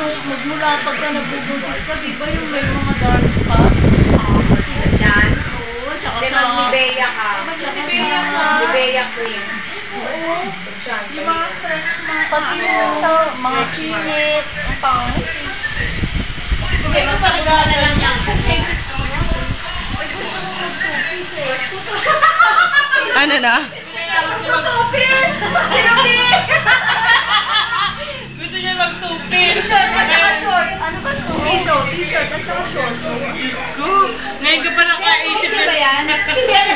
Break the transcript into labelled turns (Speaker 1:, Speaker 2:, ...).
Speaker 1: magmula pagka nagbubuntis ka, di ba yung may mga dark spots?
Speaker 2: Diyan.
Speaker 1: Oo, tsaka
Speaker 2: Di
Speaker 1: sa...
Speaker 2: mag-Nivea ka. Nivea cream.
Speaker 1: Oo. Yung mga stretch mark. Pati yung sa mga sinit, ang pangit.
Speaker 2: Hindi mo sa lugar na lang yan.
Speaker 3: Ano na?
Speaker 2: Mag-tupis!
Speaker 3: Gusto niya mag-tupis.
Speaker 2: T-shirt at saka short. Ano ba tupis? T-shirt at saka short.
Speaker 3: Diyos ko. Ngayon ka pa nakaisip.
Speaker 2: Hindi ba yan? Hindi yan